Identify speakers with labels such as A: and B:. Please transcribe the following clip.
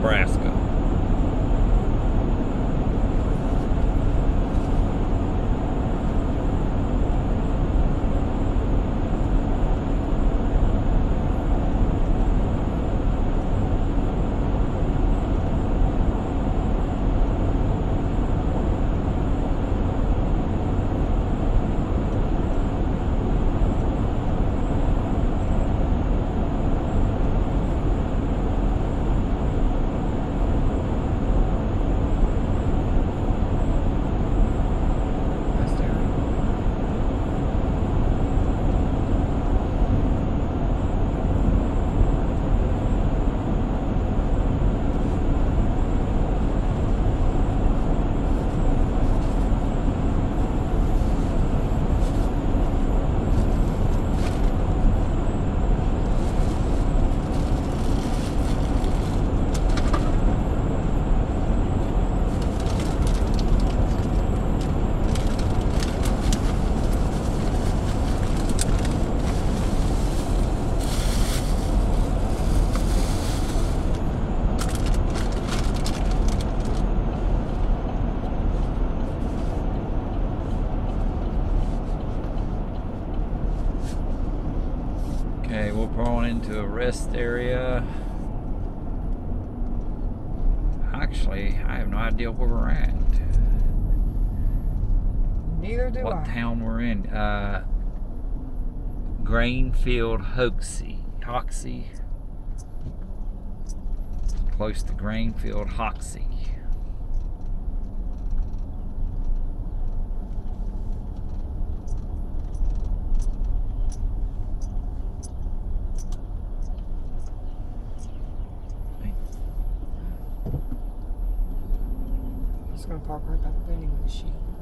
A: Nebraska. Okay, we're pulling into a rest area. Actually, I have no idea where we're at.
B: Neither do I.
A: What town we're in. Grainfield Hoxie. Close to Grainfield Hoxie.
B: I'm just gonna park right by the vending machine.